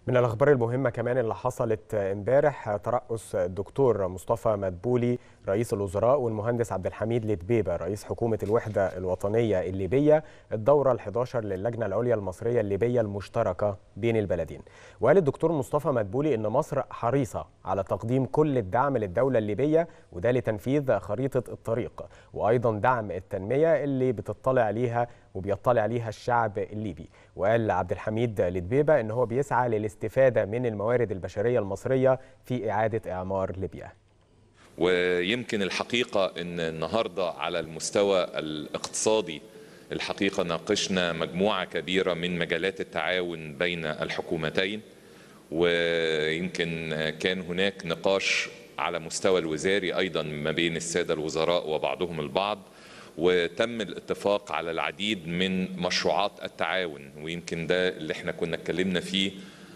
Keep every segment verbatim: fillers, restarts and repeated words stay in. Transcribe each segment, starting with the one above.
من الأخبار المهمة كمان اللي حصلت امبارح ترأس الدكتور مصطفى مدبولي رئيس الوزراء والمهندس عبد الحميد لدبيبة رئيس حكومة الوحدة الوطنية الليبية الدورة الحادية عشرة للجنة العليا المصرية الليبية المشتركة بين البلدين. وقال الدكتور مصطفى مدبولي إن مصر حريصة على تقديم كل الدعم للدولة الليبية وده لتنفيذ خريطة الطريق وأيضا دعم التنمية اللي بتطلع عليها وبيطلع عليها الشعب الليبي. وقال عبد الحميد لدبيبة إن هو بيسعى للاستفادة من الموارد البشرية المصرية في إعادة إعمار ليبيا. ويمكن الحقيقة أن النهاردة على المستوى الاقتصادي الحقيقة ناقشنا مجموعة كبيرة من مجالات التعاون بين الحكومتين، ويمكن كان هناك نقاش على مستوى الوزاري أيضا ما بين السادة الوزراء وبعضهم البعض، وتم الاتفاق على العديد من مشروعات التعاون. ويمكن ده اللي احنا كنا اتكلمنا فيه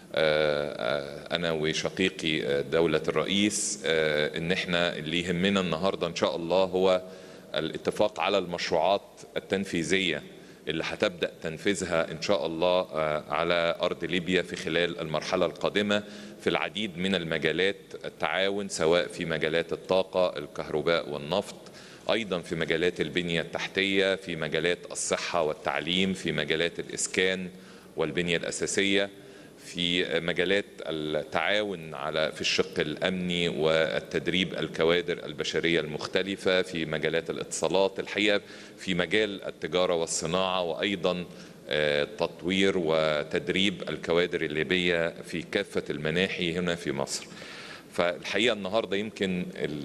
أنا وشقيقي دولة الرئيس، إن احنا اللي يهمنا النهاردة إن شاء الله هو الاتفاق على المشروعات التنفيذية اللي هتبدأ تنفيذها إن شاء الله على أرض ليبيا في خلال المرحلة القادمة في العديد من المجالات التعاون، سواء في مجالات الطاقة، الكهرباء والنفط، أيضا في مجالات البنية التحتية، في مجالات الصحة والتعليم، في مجالات الإسكان والبنية الأساسية، في مجالات التعاون على في الشق الأمني والتدريب الكوادر البشرية المختلفة، في مجالات الاتصالات، الحقيقة في مجال التجارة والصناعة، وأيضا تطوير وتدريب الكوادر الليبية في كافة المناحي هنا في مصر. فالحقيقة النهاردة يمكن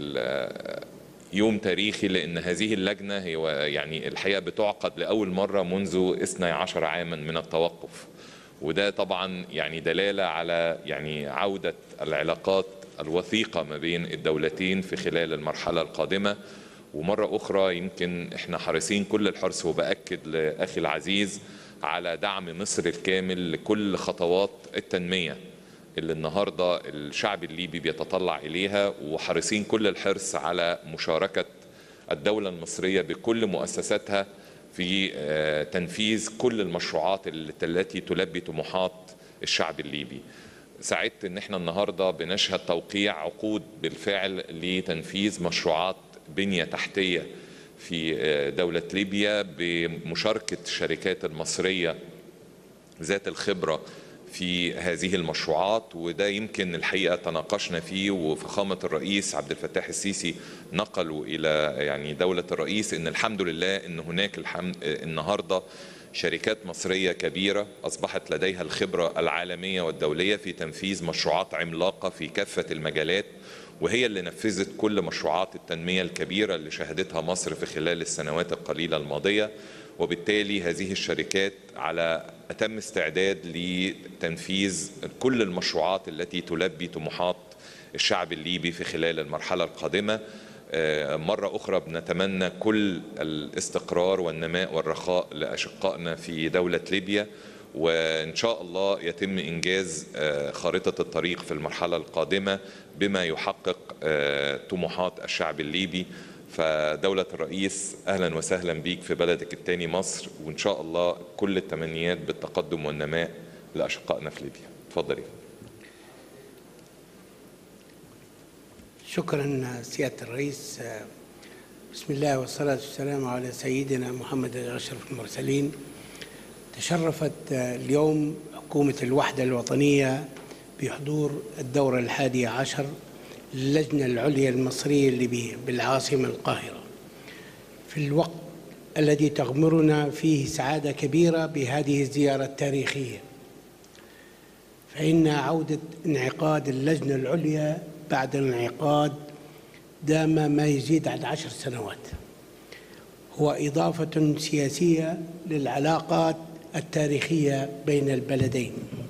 يوم تاريخي، لأن هذه اللجنة هي يعني الحقيقة بتعقد لأول مرة منذ اثني عشر عاما من التوقف، وده طبعا يعني دلالة على يعني عودة العلاقات الوثيقة ما بين الدولتين في خلال المرحلة القادمة. ومرة أخرى يمكن احنا حريصين كل الحرص، وبأكد لأخي العزيز على دعم مصر الكامل لكل خطوات التنمية اللي النهاردة الشعب الليبي بيتطلع إليها، وحريصين كل الحرص على مشاركة الدولة المصرية بكل مؤسساتها في تنفيذ كل المشروعات التي تلبي طموحات الشعب الليبي. سعدت ان احنا النهاردة بنشهد توقيع عقود بالفعل لتنفيذ مشروعات بنية تحتية في دولة ليبيا بمشاركة الشركات المصرية ذات الخبرة في هذه المشروعات. وده يمكن الحقيقة تناقشنا فيه، وفخامة الرئيس عبد الفتاح السيسي نقلوا إلى يعني دولة الرئيس إن الحمد لله إن هناك الحمد النهاردة شركات مصرية كبيرة أصبحت لديها الخبرة العالمية والدولية في تنفيذ مشروعات عملاقة في كافة المجالات، وهي اللي نفذت كل مشروعات التنمية الكبيرة اللي شهدتها مصر في خلال السنوات القليلة الماضية. وبالتالي هذه الشركات على أتم استعداد لتنفيذ كل المشروعات التي تلبي طموحات الشعب الليبي في خلال المرحلة القادمة. مرة أخرى بنتمنى كل الاستقرار والنماء والرخاء لأشقائنا في دولة ليبيا، وإن شاء الله يتم إنجاز خارطة الطريق في المرحلة القادمة بما يحقق طموحات الشعب الليبي. فدولة الرئيس أهلا وسهلا بيك في بلدك الثاني مصر، وإن شاء الله كل التمنيات بالتقدم والنماء لأشقائنا في ليبيا. تفضلي. شكرا سيادة الرئيس. بسم الله والصلاة والسلام على سيدنا محمد أشرف المرسلين. تشرفت اليوم حكومة الوحدة الوطنية بحضور الدورة الحادية عشر للجنة العليا المصرية الليبية بالعاصمة القاهرة في الوقت الذي تغمرنا فيه سعادة كبيرة بهذه الزيارة التاريخية، فإن عودة انعقاد اللجنة العليا بعد انعقاد دام ما يزيد عن عشر سنوات هو إضافة سياسية للعلاقات التاريخية بين البلدين.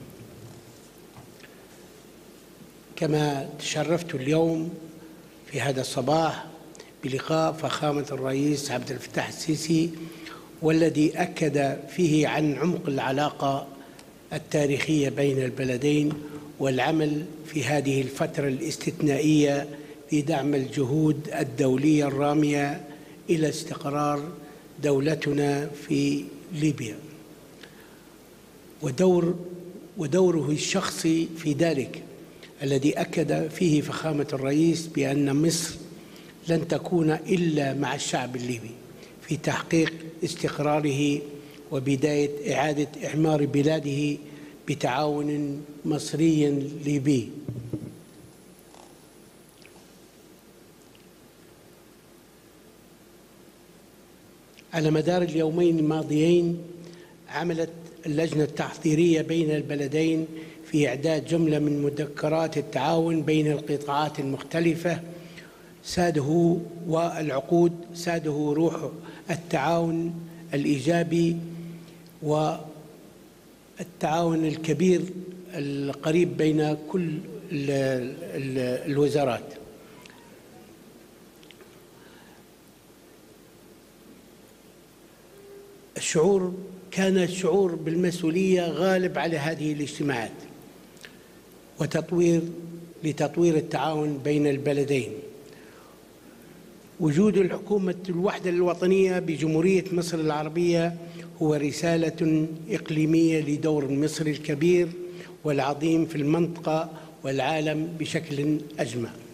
كما تشرفت اليوم في هذا الصباح بلقاء فخامة الرئيس عبد الفتاح السيسي، والذي أكد فيه عن عمق العلاقة التاريخية بين البلدين والعمل في هذه الفترة الاستثنائية في دعم الجهود الدولية الرامية إلى استقرار دولتنا في ليبيا. ودور ودوره الشخصي في ذلك، الذي أكد فيه فخامة الرئيس بأن مصر لن تكون إلا مع الشعب الليبي في تحقيق استقراره وبداية إعادة إعمار بلاده بتعاون مصري ليبي. على مدار اليومين الماضيين عملت اللجنة التحضيرية بين البلدين في إعداد جملة من مذكرات التعاون بين القطاعات المختلفة ساده والعقود ساده روح التعاون الإيجابي والتعاون الكبير القريب بين كل الوزارات. الشعور كان الشعور بالمسؤولية غالب على هذه الاجتماعات وتطوير لتطوير التعاون بين البلدين. وجود الحكومة الوحدة الوطنية بجمهورية مصر العربية هو رسالة إقليمية لدور مصر الكبير والعظيم في المنطقة والعالم بشكل أجمع.